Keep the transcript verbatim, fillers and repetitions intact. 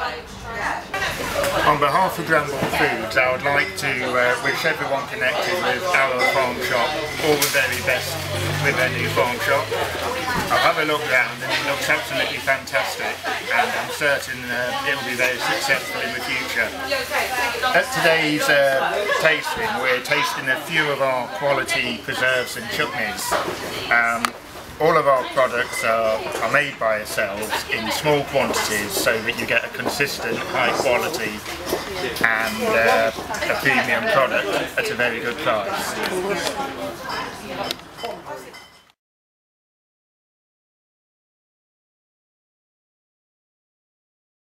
On behalf of Bramble Foods, I would like to uh, wish everyone connected with our farm shop all the very best with their new farm shop. I'll have a look round and it looks absolutely fantastic, and I'm certain uh, it will be very successful in the future. At today's uh, tasting, we're tasting a few of our quality preserves and chutneys. Um, All of our products are, are made by ourselves in small quantities so that you get a consistent, high quality and uh, a premium product at a very good price.